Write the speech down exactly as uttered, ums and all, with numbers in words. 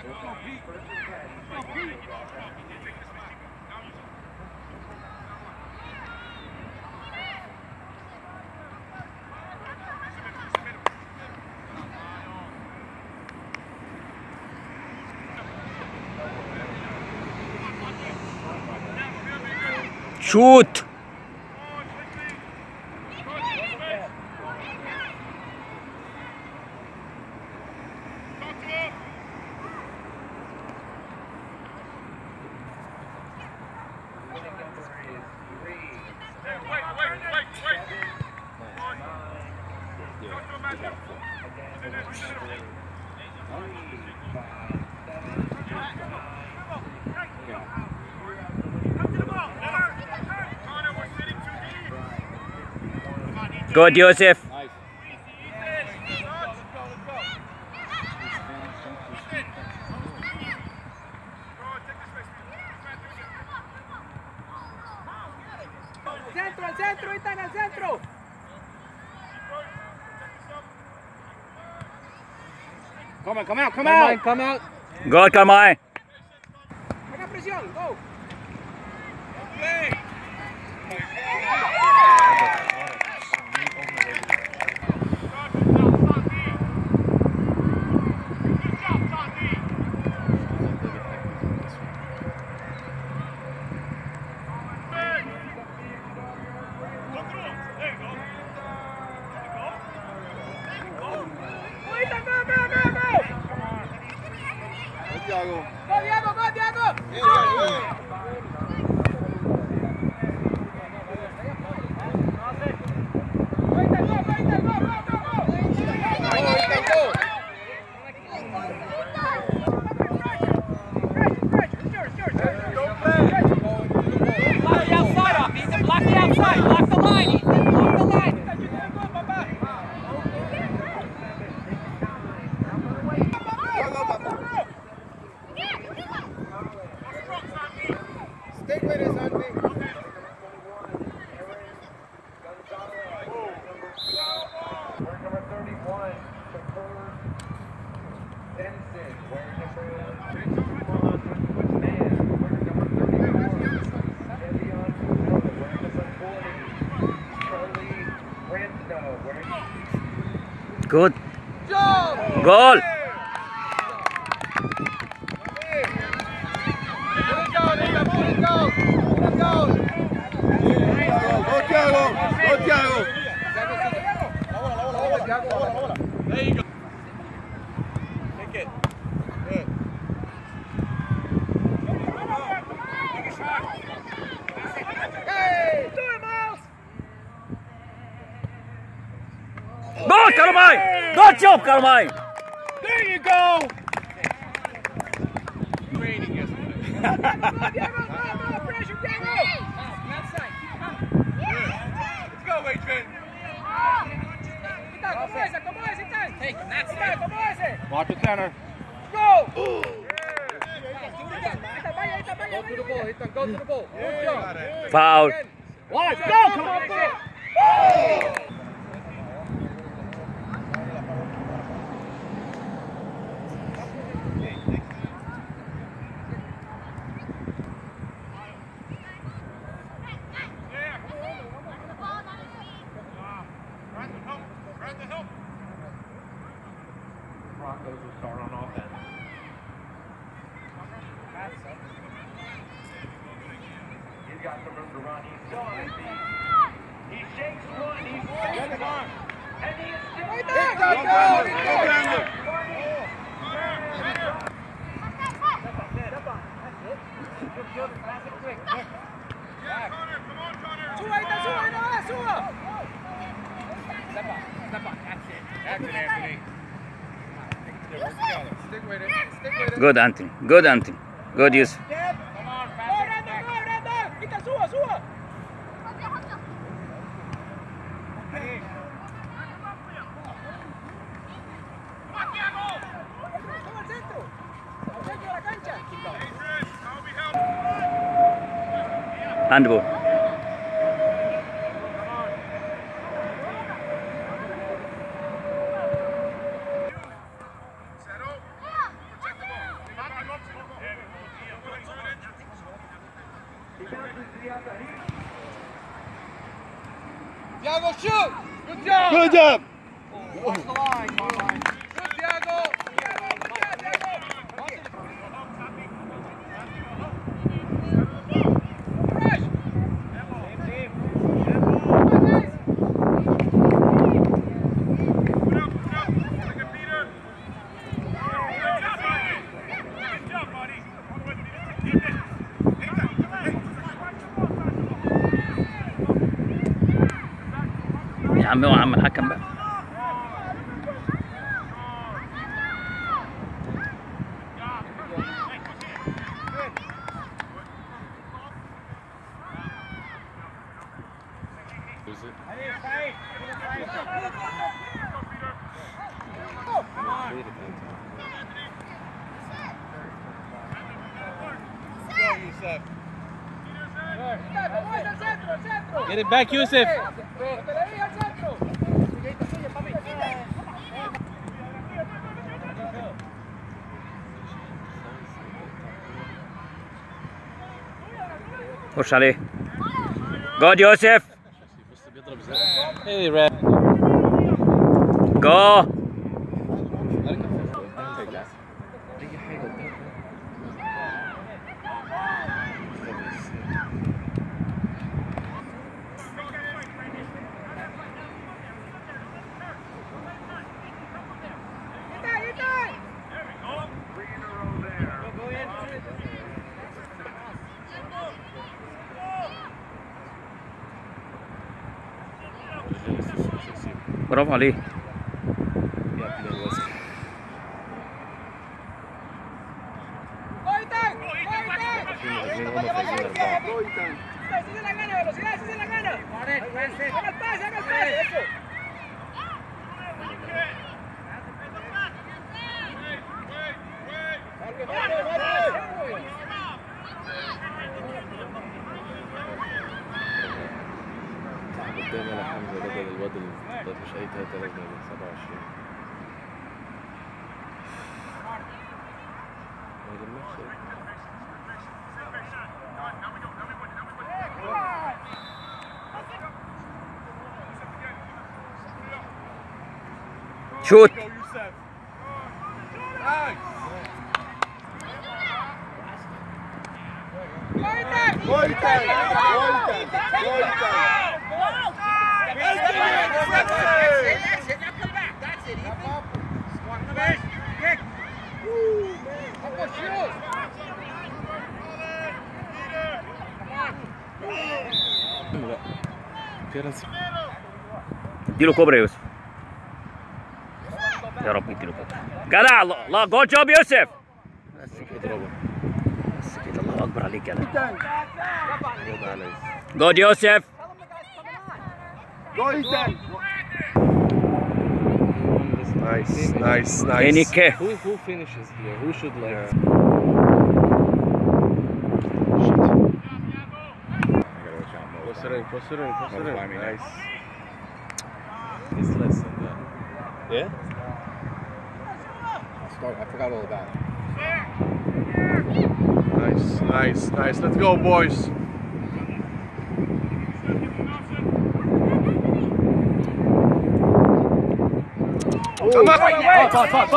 Shoot! Good, Joseph. Nice. Centro, al centro, Ethan, al centro. Come on, come out, come, Come out. on, come out. Good, Carmine. Haga presión, go. Diego. Go, Diego, go, Diego. Good. Goal. Good, Carmine! Good job, Carmine! There you go! Raining yesterday. Go, Diego, go, go, pressure, Diego! Let's go, Adrian! Ethan, como ese, como ese, Ethan! Ethan, como ese! Watch the center. Go! Ethan, vaya, Ethan, vaya, Go to the ball, Ethan, go to the ball. Good job. Foul. Watch, go! Come on, go! Broncos will start on offense. He's got some room to run. He's still on his feet. He shakes one. He's shakes one. And he is still on his feet. Go, go, go! Suba, Ethan, suba, no, suba! Step up, step up, that's it. That's it, Anthony. Stick with it, stick with it. Good, Anthony. Good, Anthony. Good use. Come on, pass it. Go, Brandon, go, Brandon! Ethan, suba, suba! Suba al centro. Al centro de la cancha. Handball. Thiago, shoot! Good job! Good job! Watch the line, Carmine. Good, Thiago! يا عم اوعى عم الحكم بقى. Get it back, Yusuf. خش عليه. جود يوسف. Hey, Red. جو. برافو عليه. قدامنا حمزة بدل الواد اللي مش أي تلاتة لازمة من سبعة وعشرين. ما يلمحش. شوت. اديله كوبري يا يوسف. يا رب اديله كوبري. جدع. الله جود جوب يوسف. بس كده بس كده. الله اكبر عليك يا جدع. جود يوسف. Nice, nice, nice. Enike. Who who finishes here? Who should like? Yeah. Close it in, close it in, close it in. Nice. It's less than that. Yeah? I'll start. I forgot all about it. Nice, nice, nice. Let's go, boys. Come on.